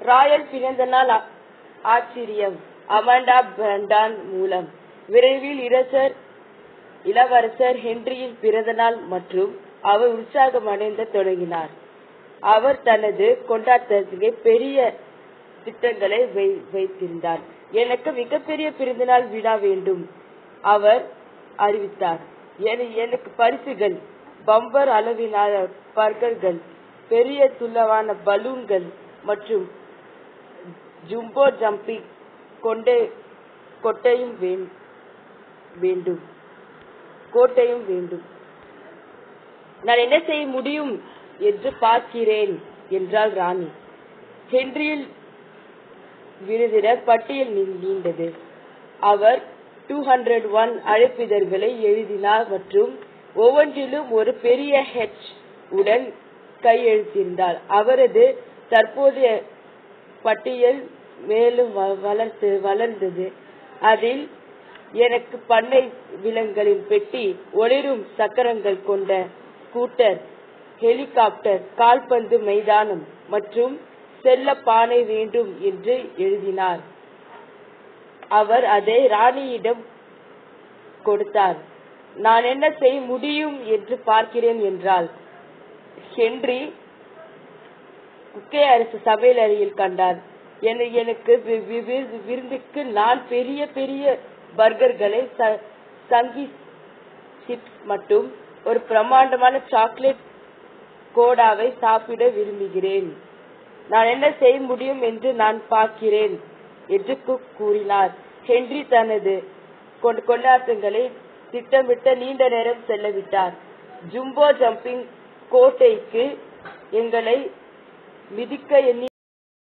Royal பிறந்த நாள் ஆச்சரியம் அமாண்டா பிரண்டான் மூலம் விரைவில் இளவரசர் ஹென்ரியின் பிறந்த நாள் மற்றும் அவர் உற்சாகம் அடைந்த தொடங்கினார். அவர் தனது கொண்டாட்டத்திற்கு பெரிய திட்டங்களை வைத்திருந்தார். எனக்கு மிகப்பெரிய பிறந்தநாள் விழா வேண்டும் அவர் அறிவித்தார். எனக்கு பரிசுகள், பம்பர் அளவிலான பர்கர்கள், பெரிய துளவான பலூன்கள் மற்றும் ஜும்போ ஜம்பிங் கோட்டையும் வேண்டும். நான் என்ன செய்ய முடியும் என்று பார்க்கிறேன் என்றாள் ராணி. ஹென்ரியில் விருந்தினர் பட்டியல் நீண்டது. அவர் 201 அழைப்பிதழ்களை எழுதினார் மற்றும் ஒவ்வொன்றிலும் ஒரு பெரிய ஹெச் உடன் கையெழுத்திருந்தார். அவரது தற்போதைய பட்டியல் மேலும் வளர்ந்தது. அதில் எனக்கு பண்ணை விலங்குகளின் பெட்டி, ஒளிரும் சக்கரங்கள் கொண்ட ஸ்கூட்டர், ஹெலிகாப்டர், கால்பந்து மைதானம் மற்றும் செல்ல பானை வேண்டும் என்று எழுதினார். அவர் அதை ராணியிடம் கொடுத்தார். நான் என்ன செய்ய முடியும் என்று பார்க்கிறேன் என்றால் ஹென்றி குக்கை அரசு சமையல் அறையில் கண்டார். எனக்கு விருந்துக்கு நான் பெரிய பெரிய பர்கர்களை, சங்கி சிப்ஸ் மற்றும் ஒரு பிரமாண்டமான சாக்லேட் கோடாவை சாப்பிட விரும்புகிறேன். நான் என்ன செய்ய முடியும் என்று நான் பார்க்கிறேன் என்று குக் கூறினார். ஹென்றி தனது கொண்டாட்டங்களை திட்டமிட்ட நீண்ட நேரம் செல்லவிட்டார். ஜும்போ ஜம்பிங் கோட்டைக்கு எங்களை மிதிக்க எண்ணி